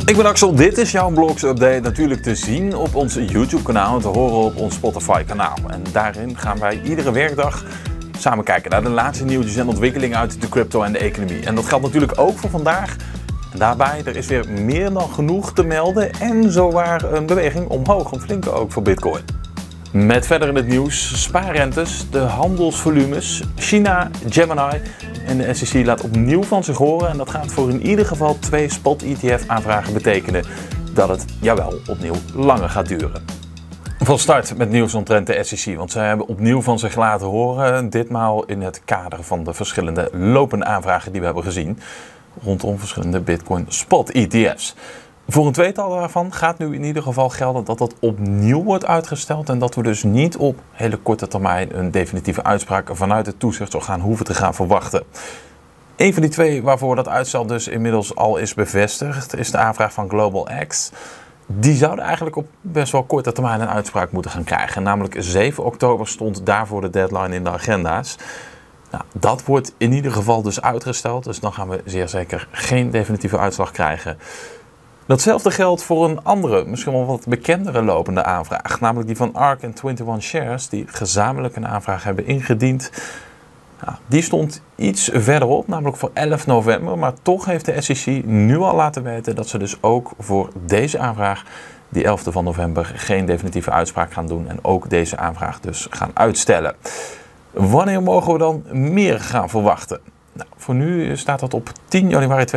Ik ben Axel, dit is jouw Blogs Update, natuurlijk te zien op ons YouTube kanaal en te horen op ons Spotify kanaal. En daarin gaan wij iedere werkdag samen kijken naar de laatste nieuwtjes en ontwikkelingen uit de crypto en de economie. En dat geldt natuurlijk ook voor vandaag. En daarbij, er is weer meer dan genoeg te melden en zowaar een beweging omhoog, een flinke ook voor Bitcoin. Met verder in het nieuws, spaarrentes, de handelsvolumes, China, Gemini en de SEC laat opnieuw van zich horen. En dat gaat voor in ieder geval 2 spot-ETF-aanvragen betekenen dat het, jawel, opnieuw langer gaat duren. Van start met nieuws omtrent de SEC, want zij hebben opnieuw van zich laten horen. Ditmaal in het kader van de verschillende lopende aanvragen die we hebben gezien rondom verschillende Bitcoin spot-ETF's. Voor een tweetal daarvan gaat nu in ieder geval gelden dat dat opnieuw wordt uitgesteld en dat we dus niet op hele korte termijn een definitieve uitspraak vanuit het toezichtsorgaan hoeven te gaan verwachten. Een van die 2 waarvoor dat uitstel dus inmiddels al is bevestigd is de aanvraag van GlobalX. Die zouden eigenlijk op best wel korte termijn een uitspraak moeten gaan krijgen. Namelijk 7 oktober stond daarvoor de deadline in de agenda's. Nou, dat wordt in ieder geval dus uitgesteld, dus dan gaan we zeer zeker geen definitieve uitslag krijgen. Datzelfde geldt voor een andere, misschien wel wat bekendere lopende aanvraag. Namelijk die van ARK en 21 Shares, die gezamenlijk een aanvraag hebben ingediend. Nou, die stond iets verderop, namelijk voor 11 november. Maar toch heeft de SEC nu al laten weten dat ze dus ook voor deze aanvraag, die 11e van november, geen definitieve uitspraak gaan doen. En ook deze aanvraag dus gaan uitstellen. Wanneer mogen we dan meer gaan verwachten? Nou, voor nu staat dat op 10 januari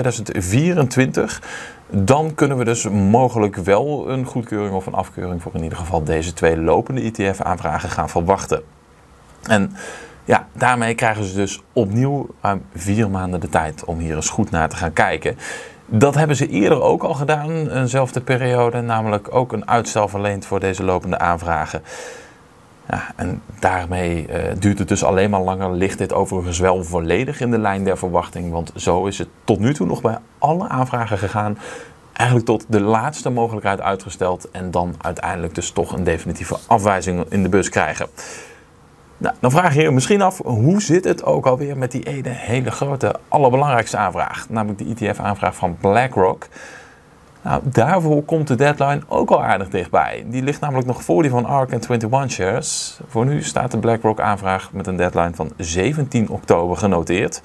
2024. Dan kunnen we dus mogelijk wel een goedkeuring of een afkeuring voor in ieder geval deze 2 lopende ETF-aanvragen gaan verwachten. En ja, daarmee krijgen ze dus opnieuw ruim 4 maanden de tijd om hier eens goed naar te gaan kijken. Dat hebben ze eerder ook al gedaan, eenzelfde periode, namelijk ook een uitstel verleend voor deze lopende aanvragen. Ja, en daarmee duurt het dus alleen maar langer, ligt dit overigens wel volledig in de lijn der verwachting, want zo is het tot nu toe nog bij alle aanvragen gegaan, eigenlijk tot de laatste mogelijkheid uitgesteld en dan uiteindelijk dus toch een definitieve afwijzing in de bus krijgen. Nou, dan vraag je je misschien af, hoe zit het ook alweer met die ene hele grote, allerbelangrijkste aanvraag, namelijk de ETF-aanvraag van BlackRock. Nou, daarvoor komt de deadline ook al aardig dichtbij. Die ligt namelijk nog voor die van ARK en 21 Shares. Voor nu staat de BlackRock-aanvraag met een deadline van 17 oktober genoteerd.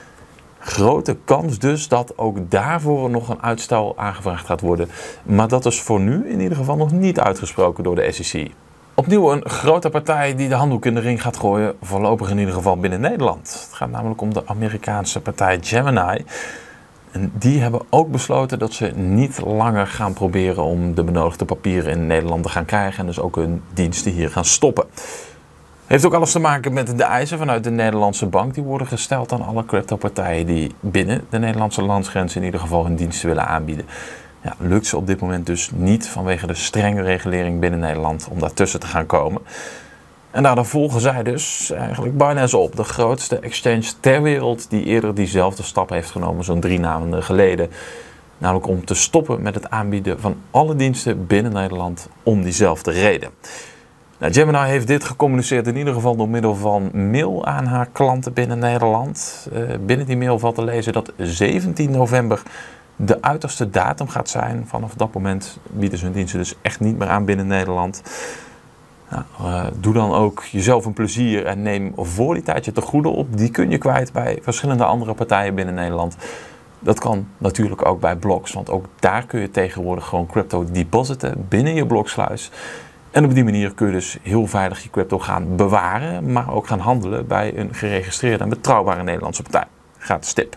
Grote kans dus dat ook daarvoor nog een uitstel aangevraagd gaat worden. Maar dat is voor nu in ieder geval nog niet uitgesproken door de SEC. Opnieuw een grote partij die de handdoek in de ring gaat gooien, voorlopig in ieder geval binnen Nederland. Het gaat namelijk om de Amerikaanse partij Gemini. En die hebben ook besloten dat ze niet langer gaan proberen om de benodigde papieren in Nederland te gaan krijgen en dus ook hun diensten hier gaan stoppen. Heeft ook alles te maken met de eisen vanuit de Nederlandse bank die worden gesteld aan alle cryptopartijen die binnen de Nederlandse landsgrenzen in ieder geval hun diensten willen aanbieden. Ja, lukt ze op dit moment dus niet vanwege de strenge regulering binnen Nederland om daartussen te gaan komen. En daardoor volgen zij dus eigenlijk Binance op, de grootste exchange ter wereld die eerder diezelfde stap heeft genomen zo'n 3 maanden geleden. Namelijk om te stoppen met het aanbieden van alle diensten binnen Nederland om diezelfde reden. Nou, Gemini heeft dit gecommuniceerd in ieder geval door middel van mail aan haar klanten binnen Nederland. Binnen die mail valt te lezen dat 17 november de uiterste datum gaat zijn. Vanaf dat moment bieden ze hun diensten dus echt niet meer aan binnen Nederland. Nou, doe dan ook jezelf een plezier en neem voor die tijd je tegoeden op. Die kun je kwijt bij verschillende andere partijen binnen Nederland. Dat kan natuurlijk ook bij Blocks, want ook daar kun je tegenwoordig gewoon crypto depositen binnen je Blocksluis. En op die manier kun je dus heel veilig je crypto gaan bewaren, maar ook gaan handelen bij een geregistreerde en betrouwbare Nederlandse partij. Gratis tip.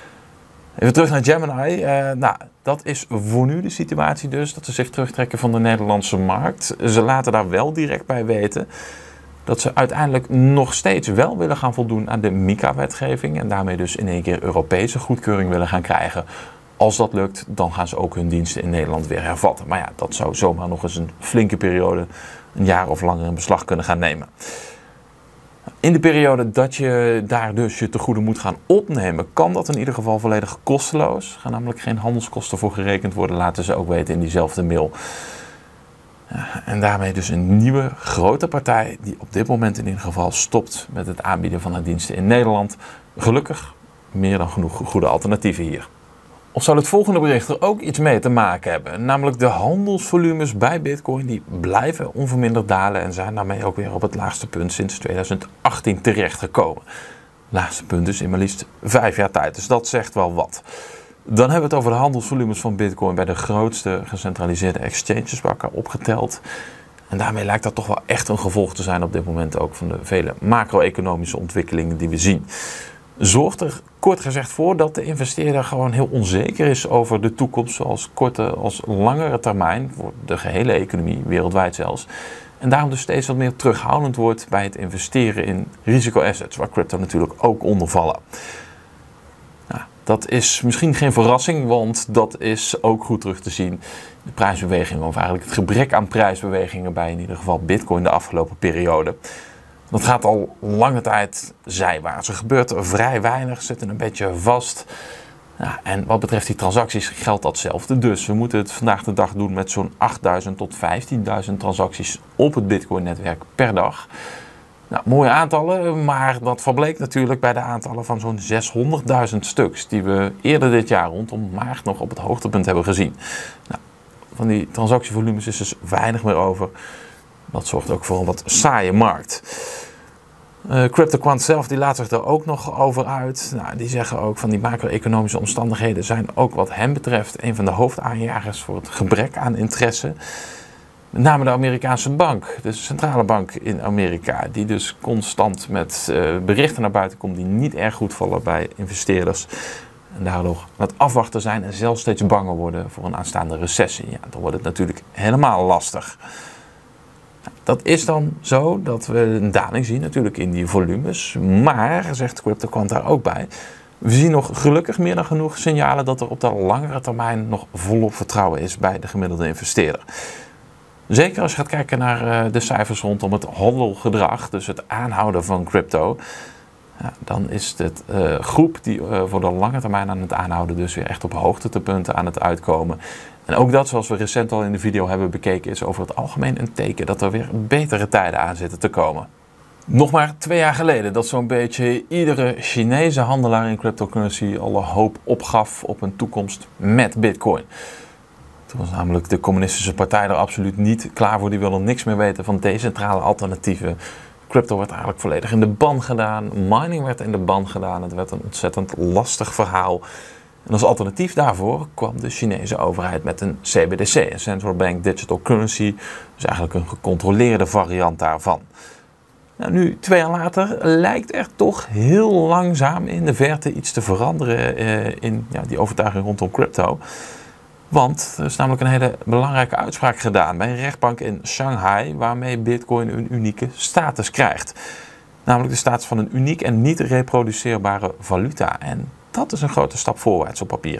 Even terug naar Gemini. Nou, dat is voor nu de situatie dus, dat ze zich terugtrekken van de Nederlandse markt. Ze laten daar wel direct bij weten dat ze uiteindelijk nog steeds wel willen gaan voldoen aan de MiCA-wetgeving en daarmee dus in één keer Europese goedkeuring willen gaan krijgen. Als dat lukt, dan gaan ze ook hun diensten in Nederland weer hervatten. Maar ja, dat zou zomaar nog eens een flinke periode, een jaar of langer in beslag kunnen gaan nemen. In de periode dat je daar dus je tegoeden moet gaan opnemen, kan dat in ieder geval volledig kosteloos. Er gaan namelijk geen handelskosten voor gerekend worden, laten ze ook weten in diezelfde mail. En daarmee dus een nieuwe grote partij die op dit moment in ieder geval stopt met het aanbieden van haar diensten in Nederland. Gelukkig meer dan genoeg goede alternatieven hier. Of zou het volgende bericht er ook iets mee te maken hebben? Namelijk de handelsvolumes bij Bitcoin die blijven onverminderd dalen en zijn daarmee ook weer op het laagste punt sinds 2018 terechtgekomen. Laagste punt dus in maar liefst 5 jaar tijd, dus dat zegt wel wat. Dan hebben we het over de handelsvolumes van Bitcoin bij de grootste gecentraliseerde exchanges bij elkaar opgeteld. En daarmee lijkt dat toch wel echt een gevolg te zijn op dit moment ook van de vele macro-economische ontwikkelingen die we zien. Zorgt er kort gezegd voor dat de investeerder gewoon heel onzeker is over de toekomst, zoals korte als langere termijn, voor de gehele economie, wereldwijd zelfs. En daarom dus steeds wat meer terughoudend wordt bij het investeren in risicoassets, waar crypto natuurlijk ook onder vallen. Nou, dat is misschien geen verrassing, want dat is ook goed terug te zien. De prijsbewegingen, of eigenlijk het gebrek aan prijsbewegingen bij in ieder geval Bitcoin de afgelopen periode. Dat gaat al lange tijd zijwaarts. Er gebeurt vrij weinig, zitten een beetje vast. Ja, en wat betreft die transacties geldt datzelfde. Dus we moeten het vandaag de dag doen met zo'n 8.000 tot 15.000 transacties op het Bitcoin-netwerk per dag. Nou, mooie aantallen, maar dat verbleek natuurlijk bij de aantallen van zo'n 600.000 stuks die we eerder dit jaar rondom maart nog op het hoogtepunt hebben gezien. Nou, van die transactievolumes is dus weinig meer over. Dat zorgt ook voor een wat saaie markt. CryptoQuant zelf die laat zich er ook nog over uit. Nou, die zeggen ook van die macro-economische omstandigheden zijn ook wat hen betreft een van de hoofdaanjagers voor het gebrek aan interesse. Met name de Amerikaanse bank, de centrale bank in Amerika, die dus constant met berichten naar buiten komt die niet erg goed vallen bij investeerders. En daardoor aan het afwachten zijn en zelfs steeds banger worden voor een aanstaande recessie. Ja, dan wordt het natuurlijk helemaal lastig. Dat is dan zo dat we een daling zien natuurlijk in die volumes. Maar, zegt CryptoQuant daar ook bij, we zien nog gelukkig meer dan genoeg signalen dat er op de langere termijn nog volop vertrouwen is bij de gemiddelde investeerder. Zeker als je gaat kijken naar de cijfers rondom het hodlgedrag, dus het aanhouden van crypto. Ja, dan is het groep die voor de lange termijn aan het aanhouden dus weer echt op hoogtepunten aan het uitkomen. En ook dat, zoals we recent al in de video hebben bekeken, is over het algemeen een teken dat er weer betere tijden aan zitten te komen. Nog maar 2 jaar geleden dat zo'n beetje iedere Chinese handelaar in cryptocurrency alle hoop opgaf op een toekomst met Bitcoin. Toen was namelijk de communistische partij er absoluut niet klaar voor. Die wilden niks meer weten van decentrale alternatieven. Crypto werd eigenlijk volledig in de ban gedaan. Mining werd in de ban gedaan. Het werd een ontzettend lastig verhaal. En als alternatief daarvoor kwam de Chinese overheid met een CBDC, een Central Bank Digital Currency. Dus eigenlijk een gecontroleerde variant daarvan. Nou, nu 2 jaar later lijkt er toch heel langzaam in de verte iets te veranderen in die overtuiging rondom crypto. Want er is namelijk een hele belangrijke uitspraak gedaan bij een rechtbank in Shanghai, waarmee Bitcoin een unieke status krijgt. Namelijk de status van een uniek en niet reproduceerbare valuta. En dat is een grote stap voorwaarts op papier.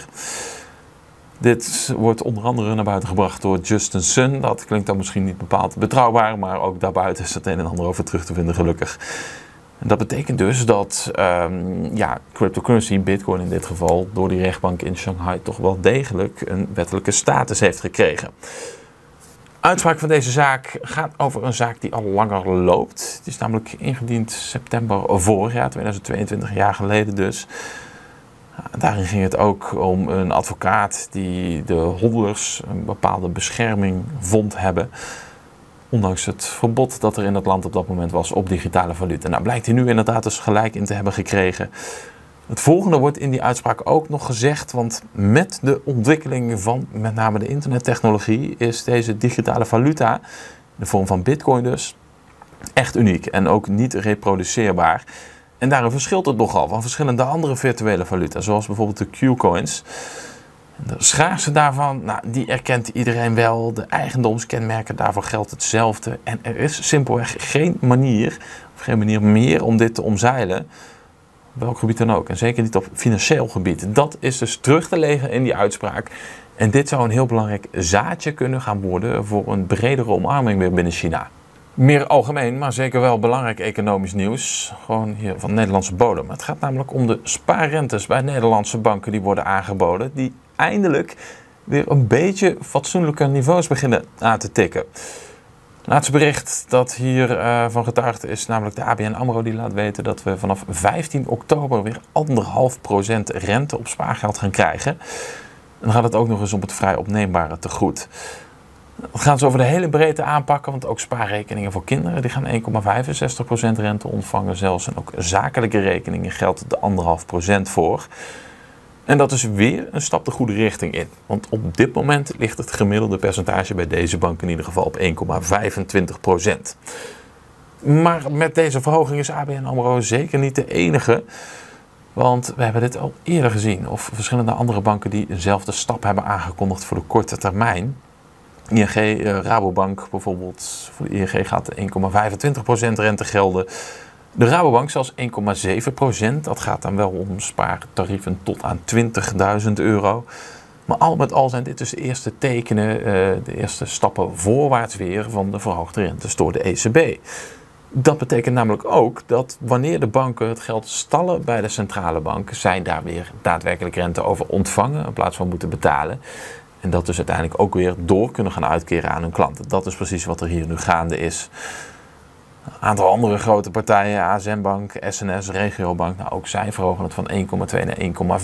Dit wordt onder andere naar buiten gebracht door Justin Sun. Dat klinkt dan misschien niet bepaald betrouwbaar, maar ook daarbuiten is het een en ander over terug te vinden gelukkig. En dat betekent dus dat cryptocurrency, Bitcoin in dit geval, door die rechtbank in Shanghai toch wel degelijk een wettelijke status heeft gekregen. Uitspraak van deze zaak gaat over een zaak die al langer loopt. Het is namelijk ingediend september vorig jaar, 2022, jaar geleden dus. Daarin ging het ook om een advocaat die de hodlers een bepaalde bescherming vond hebben. Ondanks het verbod dat er in het land op dat moment was op digitale valuta. Nou, blijkt hij nu inderdaad dus gelijk in te hebben gekregen. Het volgende wordt in die uitspraak ook nog gezegd, want met de ontwikkeling van met name de internettechnologie is deze digitale valuta, in de vorm van Bitcoin dus, echt uniek en ook niet reproduceerbaar. En daarin verschilt het nogal van verschillende andere virtuele valuta, zoals bijvoorbeeld de Q-coins. De schaarste daarvan, die erkent iedereen wel. De eigendomskenmerken, daarvoor geldt hetzelfde. En er is simpelweg geen manier meer om dit te omzeilen. Op welk gebied dan ook. En zeker niet op financieel gebied. Dat is dus terug te lezen in die uitspraak. En dit zou een heel belangrijk zaadje kunnen gaan worden voor een bredere omarming weer binnen China. Meer algemeen, maar zeker wel belangrijk economisch nieuws. Gewoon hier van Nederlandse bodem. Het gaat namelijk om de spaarrentes bij Nederlandse banken die worden aangeboden. Die eindelijk weer een beetje fatsoenlijke niveaus beginnen aan te tikken. Laatste bericht dat hier van getuigd is namelijk de ABN AMRO, die laat weten dat we vanaf 15 oktober weer 1,5% rente op spaargeld gaan krijgen. dan gaat het ook nog eens om het vrij opneembare tegoed. We gaan ze over de hele breedte aanpakken, want ook spaarrekeningen voor kinderen die gaan 1,65% rente ontvangen zelfs. En ook zakelijke rekeningen geldt de 1,5% voor. En dat is weer een stap de goede richting in. Want op dit moment ligt het gemiddelde percentage bij deze bank in ieder geval op 1,25%. Maar met deze verhoging is ABN AMRO zeker niet de enige. Want we hebben dit al eerder gezien. Of verschillende andere banken die dezelfde stap hebben aangekondigd voor de korte termijn. ING, Rabobank bijvoorbeeld. Voor de ING gaat 1,25% rente gelden. De Rabobank zelfs 1,7%. Dat gaat dan wel om spaartarieven tot aan €20.000. Maar al met al zijn dit dus de eerste tekenen, de eerste stappen voorwaarts weer van de verhoogde rentes door de ECB. Dat betekent namelijk ook dat wanneer de banken het geld stallen bij de centrale bank, zij daar weer daadwerkelijk rente over ontvangen in plaats van moeten betalen. En dat dus uiteindelijk ook weer door kunnen gaan uitkeren aan hun klanten. Dat is precies wat er hier nu gaande is. Een aantal andere grote partijen, ASM Bank, SNS, Regiobank, nou ook zij verhogen het van 1,2 naar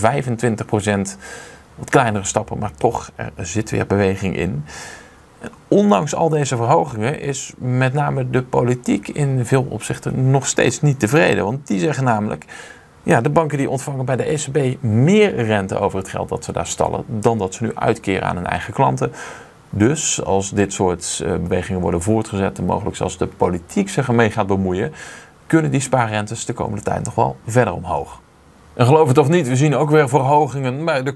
1,25%. Wat kleinere stappen, maar toch, er zit weer beweging in. En ondanks al deze verhogingen is met name de politiek in veel opzichten nog steeds niet tevreden. Want die zeggen namelijk, ja, de banken die ontvangen bij de ECB meer rente over het geld dat ze daar stallen, dan dat ze nu uitkeren aan hun eigen klanten. Dus als dit soort bewegingen worden voortgezet en mogelijk zelfs de politiek zich ermee gaat bemoeien, kunnen die spaarrentes de komende tijd nog wel verder omhoog. En geloof het of niet, we zien ook weer verhogingen bij de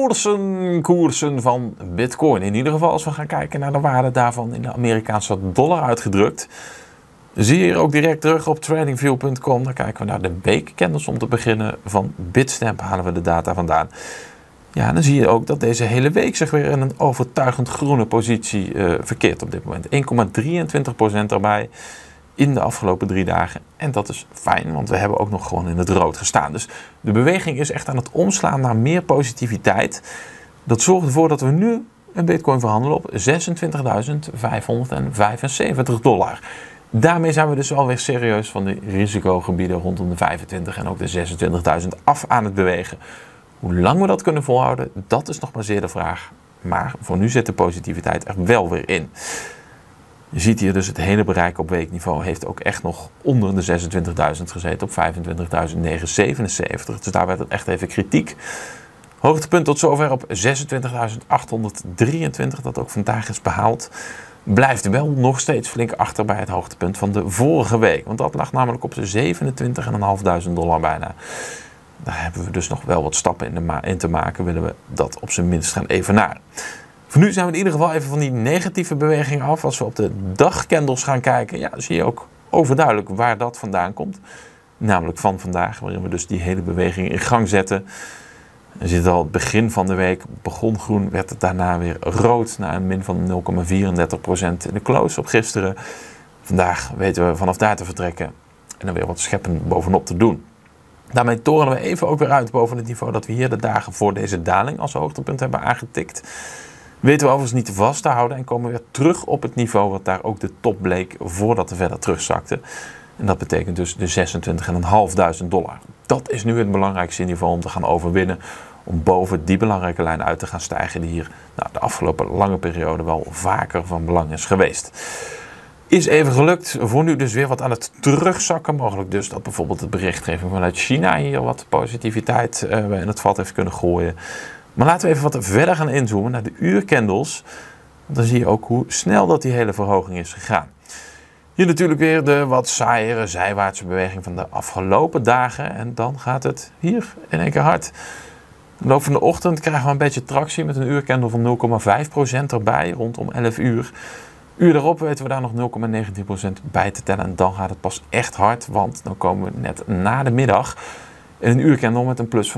koersen van Bitcoin. In ieder geval als we gaan kijken naar de waarde daarvan in de Amerikaanse dollar uitgedrukt. Zie je hier ook direct terug op tradingview.com. Dan kijken we naar de weekcandles om te beginnen. Van Bitstamp halen we de data vandaan. Ja, dan zie je ook dat deze hele week zich weer in een overtuigend groene positie verkeert op dit moment. 1,23% erbij in de afgelopen 3 dagen. En dat is fijn, want we hebben ook nog gewoon in het rood gestaan. Dus de beweging is echt aan het omslaan naar meer positiviteit. Dat zorgt ervoor dat we nu een bitcoin verhandelen op $26.575. Daarmee zijn we dus alweer serieus van de risicogebieden rondom de 25 en ook de 26.000 af aan het bewegen. Hoe lang we dat kunnen volhouden, dat is nog maar zeer de vraag. Maar voor nu zit de positiviteit er wel weer in. Je ziet hier dus het hele bereik op weekniveau heeft ook echt nog onder de 26.000 gezeten op 25.977. Dus daar werd het echt even kritiek. Hoogtepunt tot zover op 26.823, dat ook vandaag is behaald. Blijft wel nog steeds flink achter bij het hoogtepunt van de vorige week. Want dat lag namelijk op de $27.500 bijna. Daar hebben we dus nog wel wat stappen in te maken. Willen we dat op zijn minst gaan evenaren. Voor nu zijn we in ieder geval even van die negatieve beweging af. Als we op de dagcandles gaan kijken, ja, zie je ook overduidelijk waar dat vandaan komt. Namelijk van vandaag, waarin we dus die hele beweging in gang zetten. Je ziet al, het begin van de week begon groen, werd het daarna weer rood. Na een min van 0,34% in de close op gisteren. Vandaag weten we vanaf daar te vertrekken en dan weer wat scheppen bovenop te doen. Daarmee torenen we even ook weer uit boven het niveau dat we hier de dagen voor deze daling als hoogtepunt hebben aangetikt. Weten we overigens niet vast te houden en komen weer terug op het niveau wat daar ook de top bleek voordat we verder terugzakten. En dat betekent dus de $26.500. Dat is nu het belangrijkste niveau om te gaan overwinnen. Om boven die belangrijke lijn uit te gaan stijgen die hier de afgelopen lange periode wel vaker van belang is geweest. Is even gelukt. Voor nu dus weer wat aan het terugzakken. Mogelijk dus dat bijvoorbeeld de berichtgeving vanuit China hier wat positiviteit in het vat heeft kunnen gooien. Maar laten we even wat verder gaan inzoomen naar de uurcandles. Dan zie je ook hoe snel dat die hele verhoging is gegaan. Hier natuurlijk weer de wat saaiere zijwaartse beweging van de afgelopen dagen. En dan gaat het hier in één keer hard. In de loop van de ochtend krijgen we een beetje tractie met een uurcandle van 0,5% erbij rondom 11 uur. Uur daarop weten we daar nog 0,19% bij te tellen. En dan gaat het pas echt hard, want dan komen we net na de middag in een uurcandle met een plus van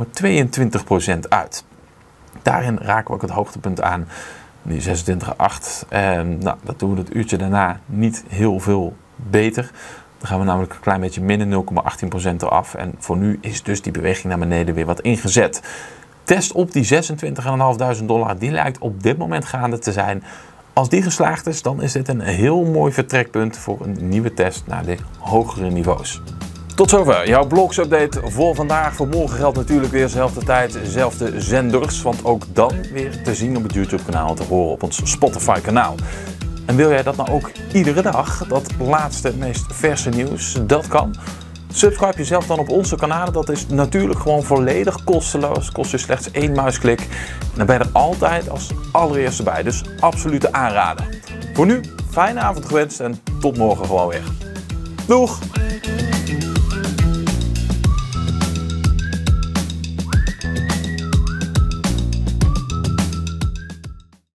1,22% uit. Daarin raken we ook het hoogtepunt aan, die 26,8. En dat doen we het uurtje daarna niet heel veel beter. Dan gaan we namelijk een klein beetje minder 0,18% eraf. En voor nu is dus die beweging naar beneden weer wat ingezet. Test op die $26.500, die lijkt op dit moment gaande te zijn. Als die geslaagd is, dan is dit een heel mooi vertrekpunt voor een nieuwe test naar de hogere niveaus. Tot zover jouw blogs-update voor vandaag. Voor morgen geldt natuurlijk weer dezelfde tijd, dezelfde zenders. Want ook dan weer te zien op het YouTube-kanaal, te horen op ons Spotify-kanaal. En wil jij dat nou ook iedere dag, dat laatste, meest verse nieuws? Dat kan. Subscribe jezelf dan op onze kanalen. Dat is natuurlijk gewoon volledig kosteloos. Kost je slechts 1 muisklik. En dan ben je er altijd als allereerste bij. Dus absolute aanrader. Voor nu, fijne avond gewenst en tot morgen gewoon weer. Doeg!